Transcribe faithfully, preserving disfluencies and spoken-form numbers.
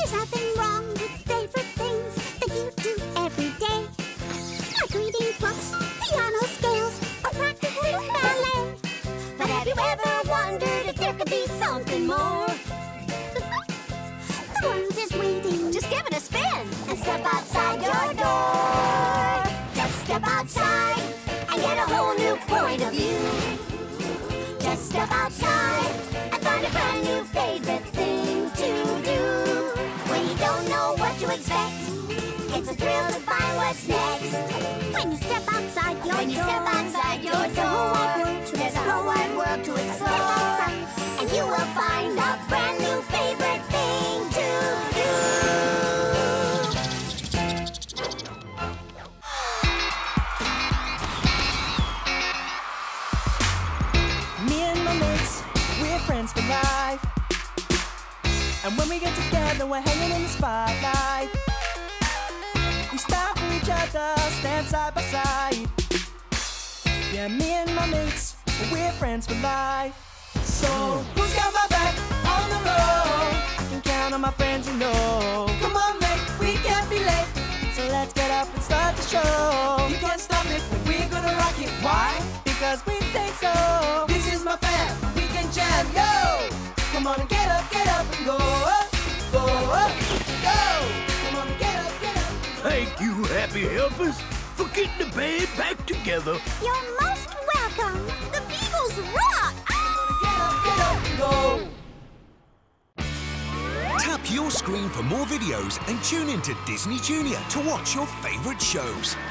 There's nothing wrong with favorite things that you do every day. Like reading books, piano scales, or practicing ballet. But have you ever wondered if there could be something more? The world is waiting. Just give it a spin and step outside your door. Just step outside and get a whole new point of view. Just step outside and find a brand new favorite thing to do. When you don't know what to expect, it's a thrill to find what's next. When you step outside your door, when you step outside your door, there's a whole wide world to explore. Step outside and you will find a brand new favorite thing to do. Me and my mates, we're friends for life. And when we get together, we're hanging in the spotlight. We stop for each other, stand side by side. Yeah, me and my mates, we're friends for life. So, who's got my back on the road? I can count on my friends, you know. Come on, mate, we can't be late. So let's get up and start the show. You can't stop it, we're gonna rock it. Why? Because we say so. This is my fam, we can jam, yo. Come on and get up, get up and go up, go up, go. Come on and get up, get up. Thank you, Happy Helpers, for getting the band back together. You're most welcome. The Beagles rock! Get up, get up and go. Tap your screen for more videos and tune into Disney Junior to watch your favourite shows.